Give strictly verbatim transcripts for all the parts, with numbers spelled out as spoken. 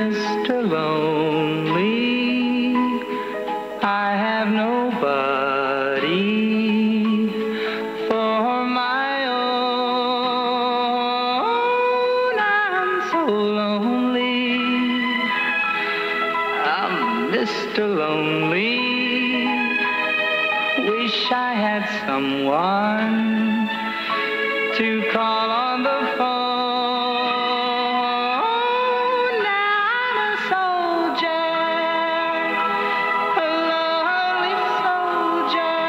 Mister Lonely. I have nobody for my own. I'm so lonely. I'm Mister Lonely. Wish I had someone to call on the phone. Now I'm a soldier, a lonely soldier,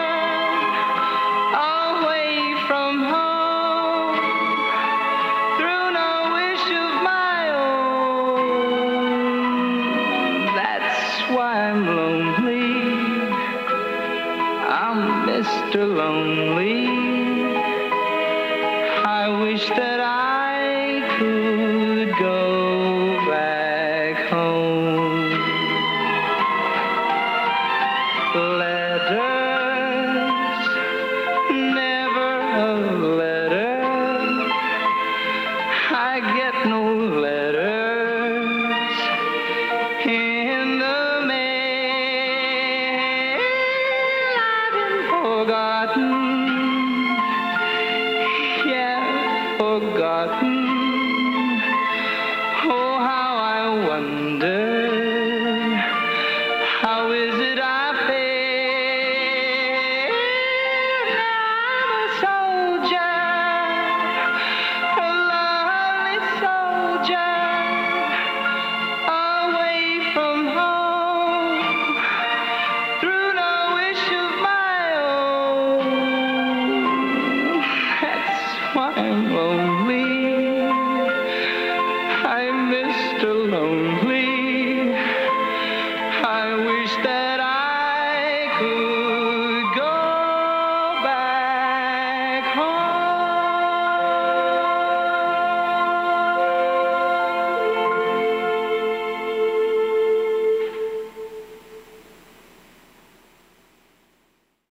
away from home, through no wish of my own. That's why I'm lonely. I'm Mister Lonely. I wish that I could go back home. Letters, never a letter. I get no letters in the mail. I've been forgotten. Forgotten.